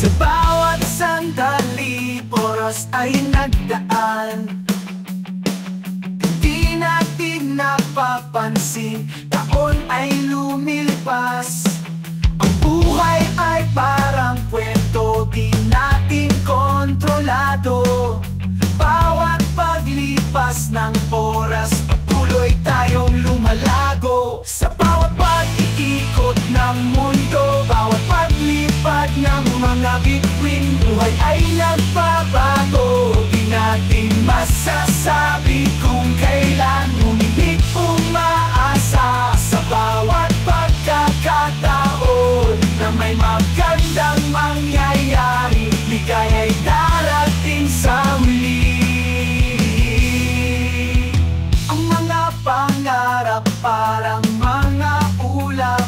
Sa bawat sandali, oras ay nagdaan. Di natin napapansin, taon ay lumilipas. Ang buhay ay parang kwento, di natin kontrolado. Bawat paglipas ng oras, patuloy tayong lumalago. Sa bawat pag-iikot ng mundo, bawat paglipad ng mga bituin, buhay ay nagbabago. Di natin masasabi kung kailan, ngunit umaasa sa bawat pagkakataon na may magandang mangyayari. Ligaya'y darating sa huli. Ang mga pangarap parang mga ulap,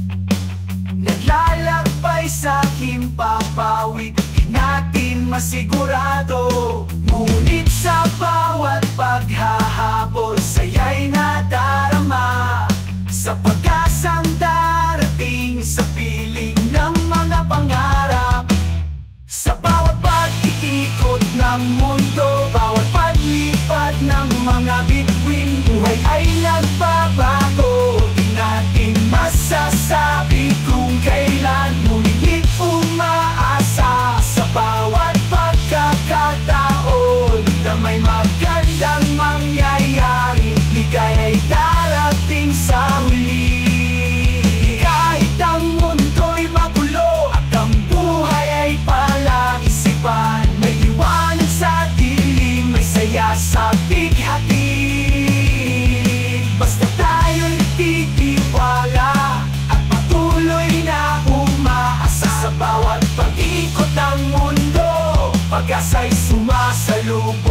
naglalakbay sa himpapawid, di natin masigurado. Ngunit sa bawat paghahabol, saya'y nadarama sa pag-asang darating sa piling ng mga pangarap. Sa bawat pag-iikot ng mundo, bawat paglipad ng mga bituin, buhay ay nagbabago. Di natin masasabi kung kailan, ngunit umaasa sa bawat pagkakataon na may magandang mangyayari. Ligaya'y darating sa huli. Kahit ang mundo'y magulo at ang buhay ay palaisipan, may liwanag sa dilim, may saya sa bighatid. Basta tayo'y titiwala at patuloy na umaasa. Sa bawat pag-ikot ng mundo, pag-asa'y sumasalubong.